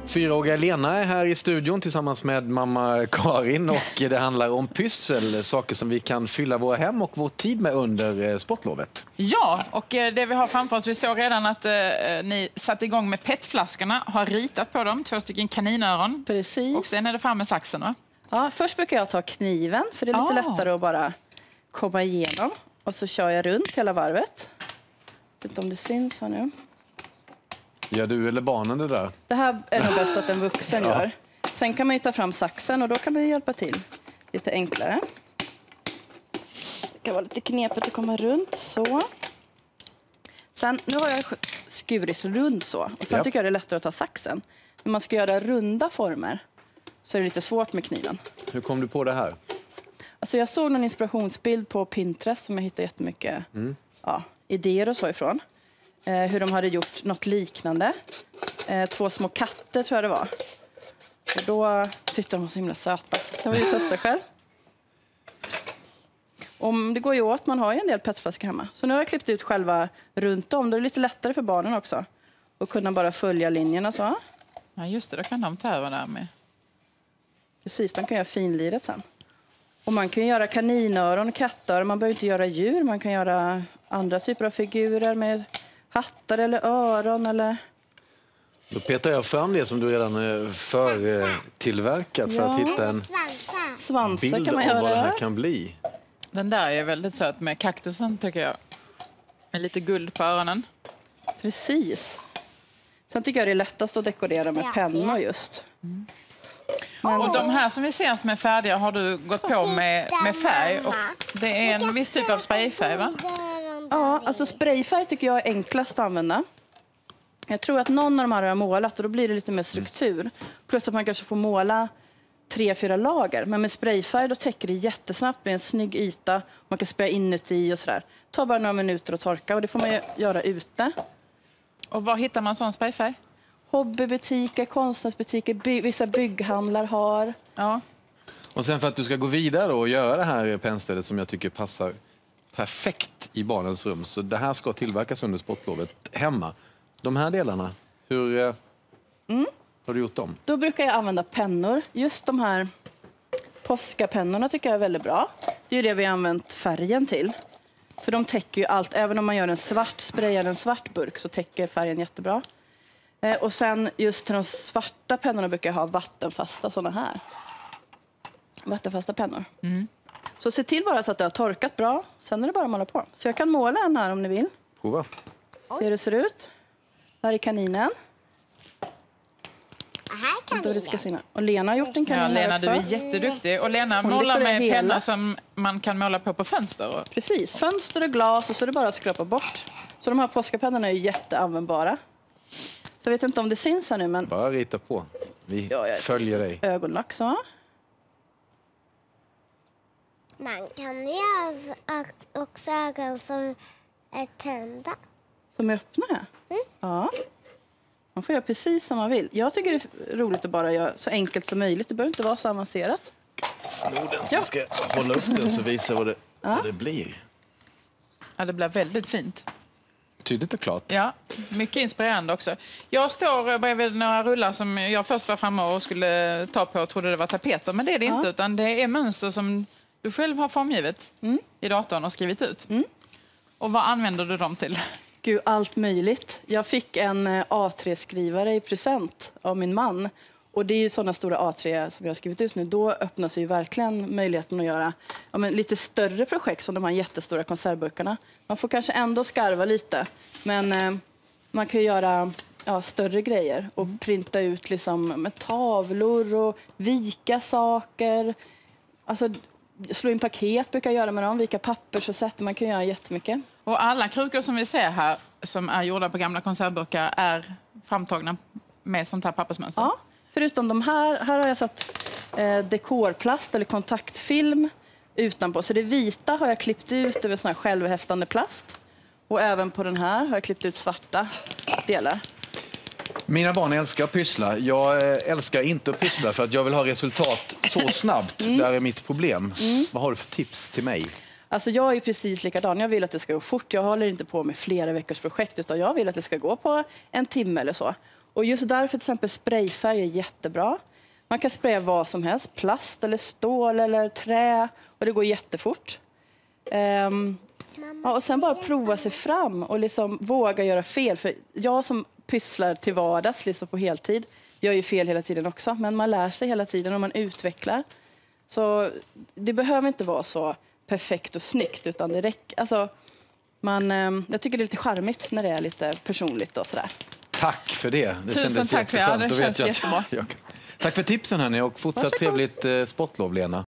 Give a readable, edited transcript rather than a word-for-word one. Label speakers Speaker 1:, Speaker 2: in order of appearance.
Speaker 1: 4-åriga Lena är här i studion tillsammans med mamma Karin och det handlar om pyssel, saker som vi kan fylla våra hem och vår tid med under sportlovet.
Speaker 2: Ja, och det vi har framför oss, vi såg redan att ni satt igång med petflaskorna, har ritat på dem, 2 stycken kaninöron.
Speaker 3: Precis.
Speaker 2: Och sen är det fram med saxen, va?
Speaker 3: Ja, först brukar jag ta kniven för det är lite lättare att bara komma igenom. Och så kör jag runt hela varvet. Jag vet inte om det syns här nu.
Speaker 1: Gör du eller barnen det där?
Speaker 3: Det här är nog bäst att en vuxen gör. Sen kan man ju ta fram saxen och då kan vi hjälpa till lite enklare. Det kan vara lite knepigt att komma runt så. Sen, nu har jag skurit runt så. Och sen tycker jag det är lättare att ta saxen. När man ska göra runda former så är det lite svårt med kniven.
Speaker 1: Hur kom du på det här?
Speaker 3: Alltså jag såg någon inspirationsbild på Pinterest som jag hittade jättemycket idéer och så ifrån. Hur de hade gjort något liknande. 2 små katter tror jag det var. Och då tyckte de var så himla söta. Det var ju testa själv. Om det går ju åt, man har ju en del petflaskor hemma. Så nu har jag klippt ut själva runt om. Då är det lite lättare för barnen också. Och kunna bara följa linjerna så.
Speaker 2: Ja just det, då kan de ta över där med.
Speaker 3: Precis, man kan göra finliret sen. Och man kan göra kaninöron och kattöron. Man behöver inte göra djur. Man kan göra andra typer av figurer med hattar eller öron eller...
Speaker 1: Då petar jag fram det som du redan förtillverkat för att hitta en
Speaker 3: svansar
Speaker 1: bild
Speaker 3: kan man
Speaker 1: av
Speaker 3: göra.
Speaker 1: vad det här kan bli.
Speaker 2: Den där är väldigt söt med kaktusen tycker jag. Med lite guld på öronen.
Speaker 3: Precis. Sen tycker jag det är lättast att dekorera med pennor just.
Speaker 2: Och de här som vi ser som är färdiga har du gått på med färg. Och det är en viss typ av sprayfärg, va?
Speaker 3: Ja, alltså sprayfärg tycker jag är enklast att använda. Jag tror att någon av de här har målat och då blir det lite mer struktur. Plus att man kanske får måla 3-4 lager. Men med sprayfärg då täcker det jättesnabbt, blir en snygg yta. Man kan spraya inuti och sådär. Ta bara några minuter att torka och det får man göra ute.
Speaker 2: Och var hittar man sån sprayfärg?
Speaker 3: Hobbybutiker, konstnärsbutiker, vissa bygghandlar har.
Speaker 2: Ja.
Speaker 1: Och sen för att du ska gå vidare och göra det här pennstället som jag tycker passar perfekt i barnens rum. Så det här ska tillverkas under sportlovet hemma. De här delarna, hur har du gjort dem?
Speaker 3: Då brukar jag använda pennor. Just de här påskapennorna tycker jag är väldigt bra. Det är ju det vi har använt färgen till. För de täcker ju allt. Även om man gör sprayar en svart burk så täcker färgen jättebra. Och sen just till de svarta pennorna brukar jag ha vattenfasta sådana här. Vattenfasta pennor. Så se till bara så att det har torkat bra. Sen är det bara att måla på. Så jag kan måla en här om ni vill.
Speaker 1: Prova.
Speaker 3: Se hur det ser ut. Här är kaninen. Och Lena har gjort en kanin
Speaker 2: Lena,
Speaker 3: också.
Speaker 2: du är jätteduktig. Och Lena målar med pennor som man kan måla på fönster.
Speaker 3: Precis, fönster och glas och så är det bara att skrapa bort. Så de här påskapennorna är ju jätteanvändbara. Så jag vet inte om det syns här nu, men...
Speaker 1: Bara rita på. Vi följer dig.
Speaker 3: Ögonlack så.
Speaker 4: Man kan göra också ögon som är tända.
Speaker 3: Som är öppna? Ja. Man får göra precis som man vill. Jag tycker det är roligt att bara göra så enkelt som möjligt. Det behöver inte vara så avancerat.
Speaker 1: Snor den så ska jag hålla upp den så visa vad det blir.
Speaker 2: Ja, det blir väldigt fint.
Speaker 1: Tydligt och klart.
Speaker 2: Ja, mycket inspirerande också. Jag står bredvid några rullar som jag först var framme och skulle ta på och trodde det var tapeter. Men det är det inte, utan det är mönster som du själv har formgivet i datorn och skrivit ut. Och vad använder du dem till?
Speaker 3: Gud, allt möjligt. Jag fick en A3-skrivare i present av min man. Och det är ju sådana stora A3 som jag har skrivit ut nu. Då öppnas ju verkligen möjligheten att göra lite större projekt som de här jättestora konservburkarna. Man får kanske ändå skarva lite. Men man kan ju göra större grejer och printa ut liksom med tavlor och vika saker. Alltså slå in paket brukar jag göra med dem. Vika papper så sätter man kan göra jättemycket.
Speaker 2: Och alla krukor som vi ser här som är gjorda på gamla konservburkar är framtagna med sånt här pappersmönster.
Speaker 3: Ja, förutom de här har jag satt dekorplast eller kontaktfilm utanpå. Så det vita har jag klippt ut över sån här självhäftande plast. Och även på den här har jag klippt ut svarta delar.
Speaker 1: Mina barn älskar att pyssla. Jag älskar inte att pyssla för att jag vill ha resultat så snabbt. Där är mitt problem. Vad har du för tips till mig?
Speaker 3: Alltså jag är precis likadan. Jag vill att det ska gå fort. Jag håller inte på med flera veckors projekt utan jag vill att det ska gå på en timme eller så. Och just därför till exempel sprayfärg är jättebra. Man kan spraya vad som helst, plast eller stål eller trä, och det går jättefort. Ja, och sen bara prova sig fram och liksom våga göra fel. För jag som pysslar till vardags liksom på heltid gör ju fel hela tiden också. Men man lär sig hela tiden och man utvecklar. Så det behöver inte vara så perfekt och snyggt, utan det räcker. Alltså, jag tycker det är lite charmigt när det är lite personligt och sådär.
Speaker 1: Tack för det.
Speaker 2: Tusen tack för det. Det känns jättebra.
Speaker 1: Tack för tipsen hörni, och fortsatt trevligt sportlov, Lena.